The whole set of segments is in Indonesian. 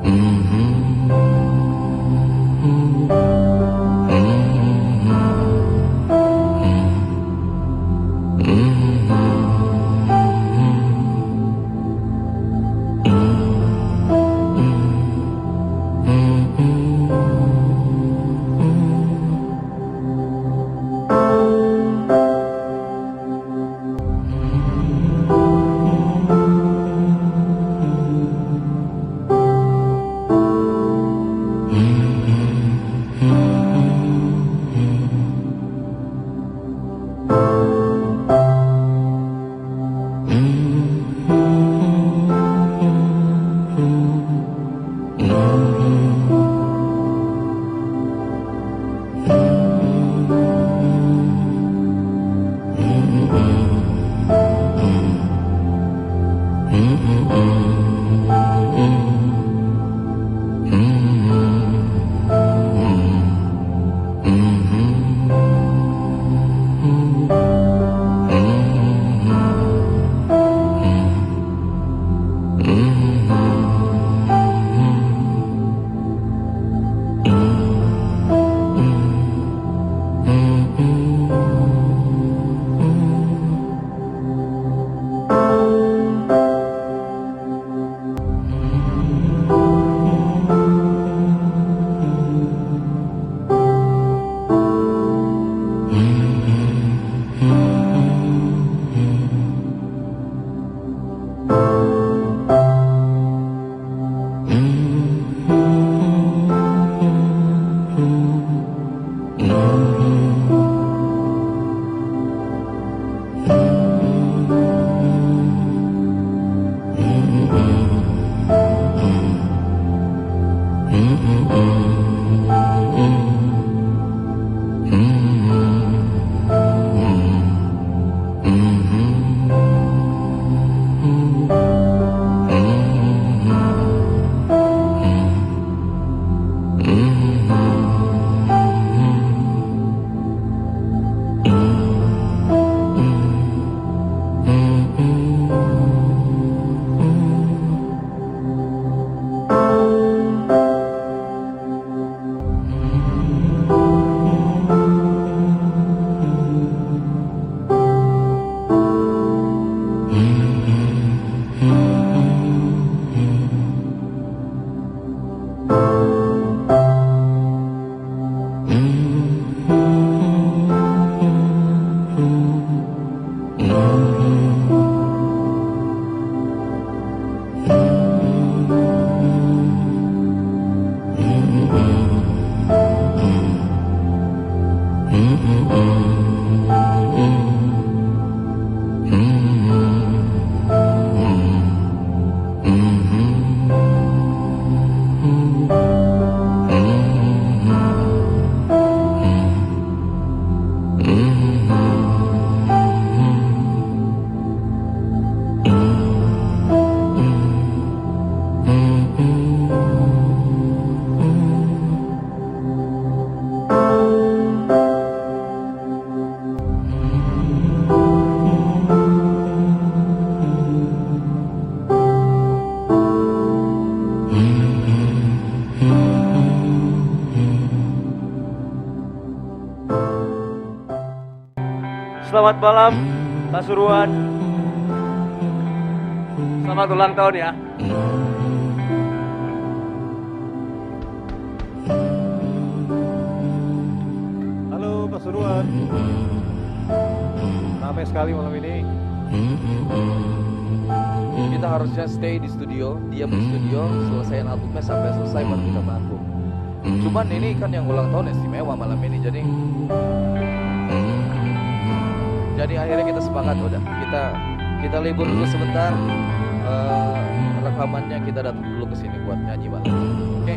Selamat malam, Pasuruan. Selamat ulang tahun ya. Halo Pasuruan. Ramai sekali malam ini. Kita harusnya stay di studio, diam di studio, selesaiin albumnya sampai selesai baru kita manggung. Cuman ini kan yang ulang tahun istimewa malam ini, jadi akhirnya kita sepakat udah kita libur dulu sebentar, rekamannya kita datang dulu ke sini buat nyanyi malam. Oke?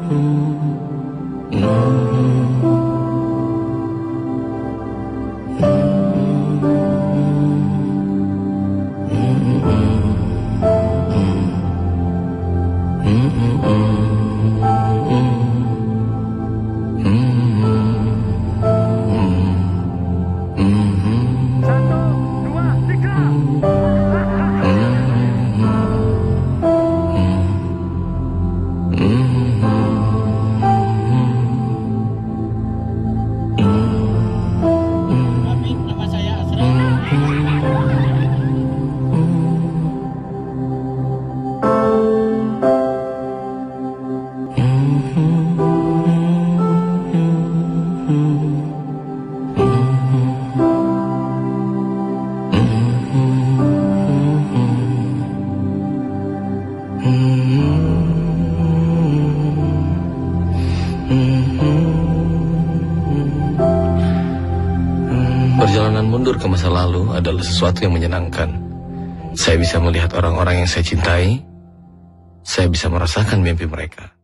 Perjalanan mundur ke masa lalu adalah sesuatu yang menyenangkan. Saya bisa melihat orang-orang yang saya cintai. Saya bisa merasakan mimpi mereka.